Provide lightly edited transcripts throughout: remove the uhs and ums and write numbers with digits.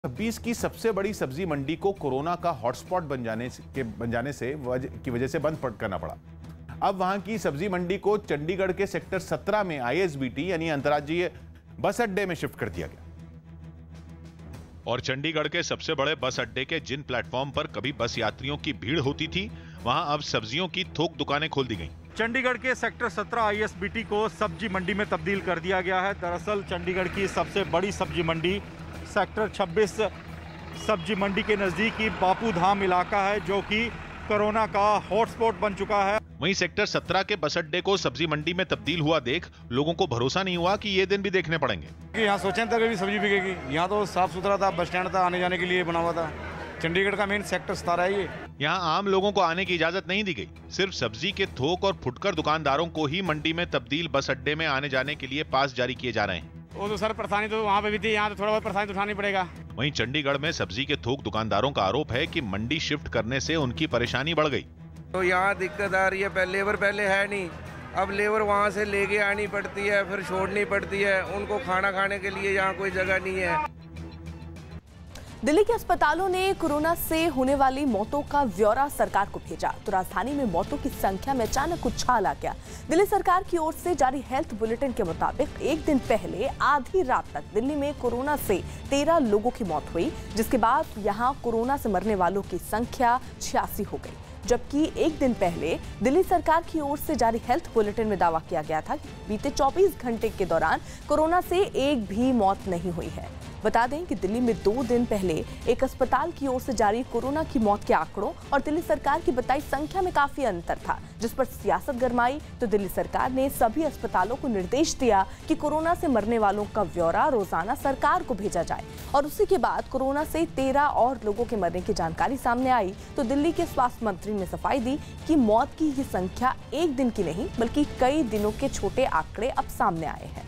20 की सबसे बड़ी सब्जी मंडी को कोरोना का हॉटस्पॉट बन जाने की वजह से बंद करना पड़ा। अब वहां की सब्जी मंडी को चंडीगढ़ के सेक्टर 17 में ISBT यानी अंतर्राज्यीय बस अड्डे में शिफ्ट कर दिया गया। और चंडीगढ़ के सबसे बड़े बस अड्डे के जिन प्लेटफॉर्म पर कभी बस यात्रियों की भीड़ होती थी, वहां अब सब्जियों की थोक दुकानें खोल दी गई। चंडीगढ़ के सेक्टर 17 ISBT को सब्जी मंडी में तब्दील कर दिया गया है। दरअसल चंडीगढ़ की सबसे बड़ी सब्जी मंडी सेक्टर 26 सब्जी मंडी के नजदीकी बापू धाम इलाका है, जो कि कोरोना का हॉटस्पॉट बन चुका है। वहीं सेक्टर 17 के बस अड्डे को सब्जी मंडी में तब्दील हुआ देख लोगों को भरोसा नहीं हुआ कि ये दिन भी देखने पड़ेंगे। यहाँ सोचें था कभी सब्जी बिकेगी, यहाँ तो साफ सुथरा था, बस स्टैंड था, आने जाने के लिए बना हुआ था। चंडीगढ़ का मेन सेक्टर 17 है ये। यहाँ आम लोगों को आने की इजाजत नहीं दी गई। सिर्फ सब्जी के थोक और फुटकर दुकानदारों को ही मंडी में तब्दील बस अड्डे में आने जाने के लिए पास जारी किए जा रहे हैं। वो तो सर परेशानी तो वहाँ पे भी थी, यहाँ तो थोड़ा बहुत परेशानी तो उठानी पड़ेगा। वहीं चंडीगढ़ में सब्जी के थोक दुकानदारों का आरोप है कि मंडी शिफ्ट करने से उनकी परेशानी बढ़ गई। तो यहाँ दिक्कत आ रही है, लेबर पहले है नहीं, अब लेबर वहाँ से लेके आनी पड़ती है, फिर छोड़नी पड़ती है। उनको खाना खाने के लिए यहाँ कोई जगह नहीं है। दिल्ली के अस्पतालों ने कोरोना से होने वाली मौतों का ब्यौरा सरकार को भेजा तो राजधानी में मौतों की संख्या में अचानक उछाल आ गया। दिल्ली सरकार की ओर से जारी हेल्थ बुलेटिन के मुताबिक एक दिन पहले आधी रात तक दिल्ली में कोरोना से 13 लोगों की मौत हुई, जिसके बाद यहां कोरोना से मरने वालों की संख्या 86 हो गई। जबकि एक दिन पहले दिल्ली सरकार की ओर से जारी हेल्थ बुलेटिन में दावा किया गया था कि बीते 24 घंटे के दौरान कोरोना से एक भी मौत नहीं हुई है। बता दें कि दिल्ली में 2 दिन पहले एक अस्पताल की ओर से जारी कोरोना की मौत के आंकड़ों और दिल्ली सरकार की बताई संख्या में काफी अंतर था, जिस पर सियासत गरमाई तो दिल्ली सरकार ने सभी अस्पतालों को निर्देश दिया कि कोरोना से मरने वालों का ब्यौरा रोजाना सरकार को भेजा जाए। और उसी के बाद कोरोना से 13 और लोगों के मरने की जानकारी सामने आई तो दिल्ली के स्वास्थ्य मंत्री ने सफाई दी कि मौत की ये संख्या एक दिन की नहीं बल्कि कई दिनों के छोटे आंकड़े अब सामने आए हैं।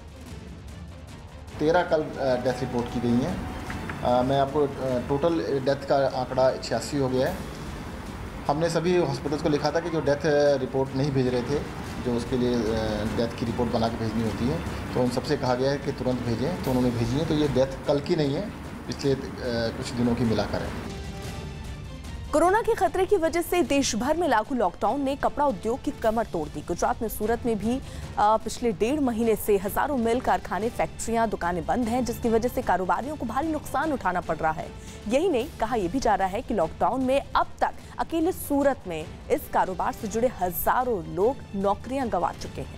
13 कल डेथ रिपोर्ट की गई हैं। मैं आपको टोटल डेथ का आंकड़ा 86 हो गया है। हमने सभी हॉस्पिटल्स को लिखा था कि जो डेथ रिपोर्ट नहीं भेज रहे थे, जो उसके लिए डेथ की रिपोर्ट बना के भेजनी होती है, तो उन सबसे कहा गया है कि तुरंत भेजें, तो उन्होंने भेजी है। तो ये डेथ कल की नहीं है, पिछले कुछ दिनों की मिलाकर है। कोरोना के खतरे की वजह से देश भर में लागू लॉकडाउन ने कपड़ा उद्योग की कमर तोड़ दी। गुजरात में सूरत में भी पिछले 1.5 महीने से हजारों मिल, कारखाने, फैक्ट्रियां, दुकानें बंद हैं, जिसकी वजह से कारोबारियों को भारी नुकसान उठाना पड़ रहा है। यही नहीं, कहा यह भी जा रहा है कि लॉकडाउन में अब तक अकेले सूरत में इस कारोबार से जुड़े हजारों लोग नौकरियां गंवा चुके हैं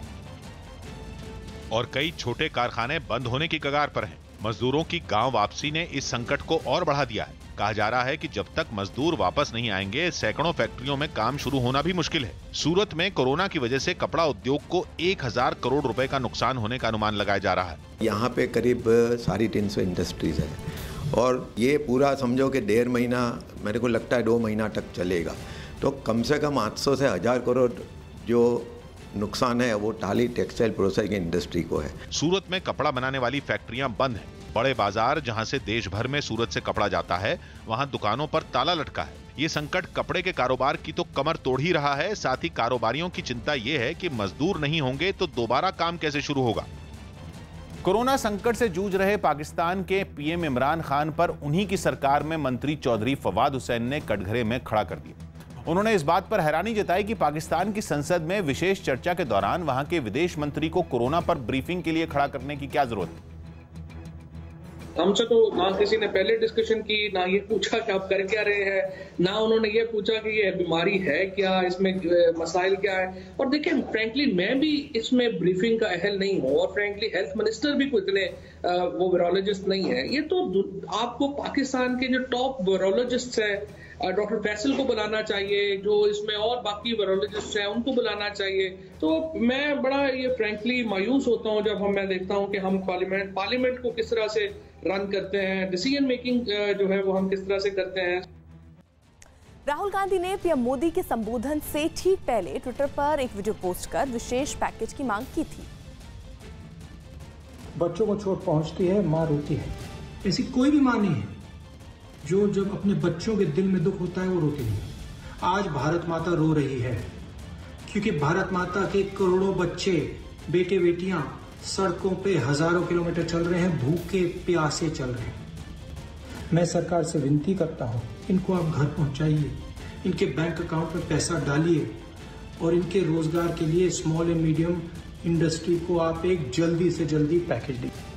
और कई छोटे कारखाने बंद होने की कगार पर हैं। मजदूरों की गांव वापसी ने इस संकट को और बढ़ा दिया है। कहा जा रहा है कि जब तक मजदूर वापस नहीं आएंगे, सैकड़ों फैक्ट्रियों में काम शुरू होना भी मुश्किल है। सूरत में कोरोना की वजह से कपड़ा उद्योग को 1000 करोड़ रुपए का नुकसान होने का अनुमान लगाया जा रहा है। यहाँ पे करीब 350 इंडस्ट्रीज है और ये पूरा समझो कि 1.5 महीना, मेरे को लगता है 2 महीना तक चलेगा। तो कम से कम 800 से 1000 करोड़ जो नुकसान है वो टाली टेक्सटाइल प्रोसेसिंग इंडस्ट्री को है। सूरत में कपड़ा बनाने वाली फैक्ट्रियां बंद हैं। बड़े बाजार जहां से देश भर में सूरत से कपड़ा जाता है, वहां दुकानों पर ताला लटका है। ये संकट कपड़े के कारोबार की तो कमर तोड़ ही रहा है, साथ ही कारोबारियों की चिंता ये है कि मजदूर नहीं होंगे तो दोबारा काम कैसे शुरू होगा। कोरोना संकट से जूझ रहे पाकिस्तान के PM इमरान खान पर उन्हीं की सरकार में मंत्री चौधरी फवाद हुसैन ने कटघरे में खड़ा कर दिया। उन्होंने इस बात पर हैरानी जताई कि पाकिस्तान की संसद में विशेष चर्चा के दौरान वहां के विदेश मंत्री को कोरोना पर ब्रीफिंग के लिए खड़ा करने की क्या जरूरत है। हमसे तो ना किसी ने पहले डिस्कशन की, ना ये पूछा कि आप कर क्या रहे हैं, ना उन्होंने ये पूछा कि ये बीमारी है क्या, इसमें मसाइल क्या है। और देखिए, फ्रैंकली मैं भी इसमें ब्रीफिंग का अहल नहीं हूँ और फ्रैंकली हेल्थ मिनिस्टर भी कोई इतने वो वायरोलॉजिस्ट नहीं है। ये तो आपको पाकिस्तान के जो टॉप वायरोलॉजिस्ट हैं, डॉक्टर फैसल को बुलाना चाहिए, जो इसमें और बाकी वायरोलॉजिस्ट हैं उनको बुलाना चाहिए। तो मैं बड़ा ये फ्रैंकली मायूस होता हूँ जब मैं देखता हूँ कि हम पार्लियामेंट को किस तरह से रन करते हैं, डिसीजन मेकिंग जो है वो हम किस तरह से करते हैं। राहुल गांधी ने PM मोदी के संबोधन से ठीक पहले ट्विटर पर एक वीडियो पोस्ट कर विशेष पैकेज की मांग की थी। बच्चों को चोट पहुंचती है, मां रोती है। ऐसी कोई भी मां नहीं है जो जब अपने बच्चों के दिल में दुख होता है वो रोती नहीं। आज भारत माता रो रही है क्योंकि भारत माता के करोड़ों बच्चे, बेटे बेटियां सड़कों पे हजारों किलोमीटर चल रहे हैं, भूखे प्यासे चल रहे हैं। मैं सरकार से विनती करता हूं, इनको आप घर पहुंचाइए, इनके बैंक अकाउंट में पैसा डालिए और इनके रोजगार के लिए स्मॉल एंड मीडियम इंडस्ट्री को आप एक जल्दी से जल्दी पैकेज दीजिए।